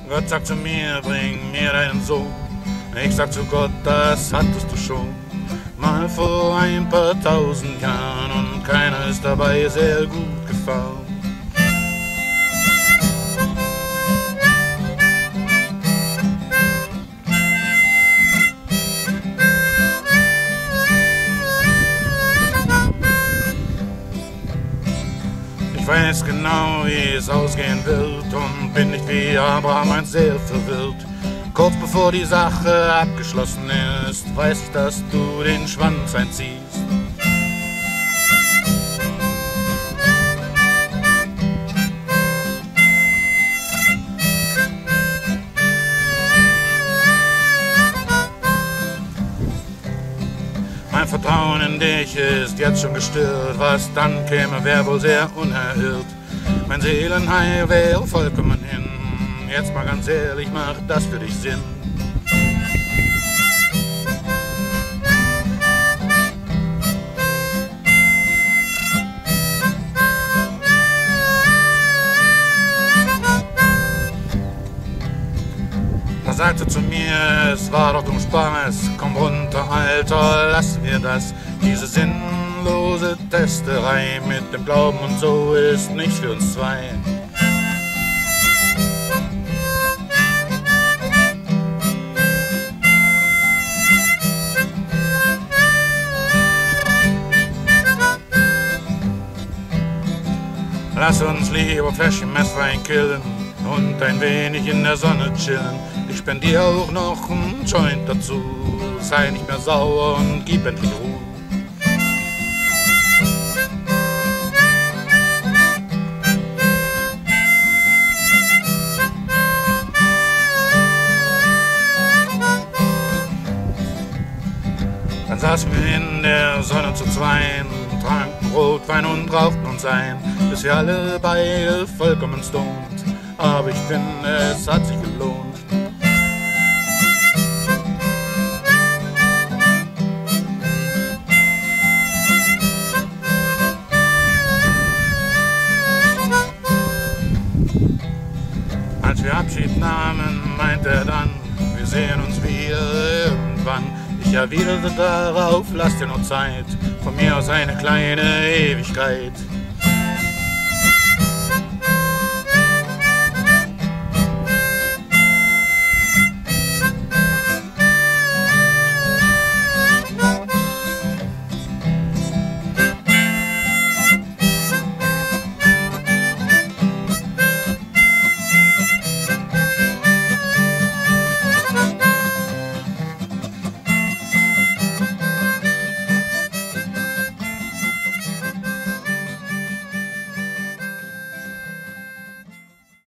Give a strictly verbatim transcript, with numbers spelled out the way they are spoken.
Gott sagt zu mir, bring mir deinen Sohn. Ich sag zu Gott, das hattest du schon. Mal vor ein paar tausend Jahren und keiner ist dabei sehr gut gefahren. Ich weiß genau, wie es ausgehen wird und bin nicht wie Abraham einst sehr verwirrt. Kurz bevor die Sache abgeschlossen ist, weiß ich, dass du den Schwanz einziehst. Mein Vertrauen in dich ist jetzt schon gestört, was dann käme, wär wohl sehr unerhört. Mein Seelenheil wäre vollkommen hin, jetzt mal ganz ehrlich, macht das für dich Sinn? Da sagte zu mir, es war doch nur Spaß, komm runter, Alter, lassen wir das. Diese sinnlose Testerei mit dem Glauben und so ist nichts für uns zwei. Lass uns lieber Fläschchen Messwein killen und ein wenig in der Sonne chillen. Ich spendier auch noch einen Joint dazu. Sei nicht mehr sauer und gib endlich Ruhe. Dann saßen wir in der Sonne zu zweien, tranken Rotwein und rauchten uns ein, bis wir alle beide vollkommen stoned. Aber ich finde, es hat sich gelohnt. Als wir Abschied nahmen, meinte er dann, wir sehen uns wieder irgendwann. Ich erwiderte darauf, lass dir nur Zeit, von mir aus eine kleine Ewigkeit.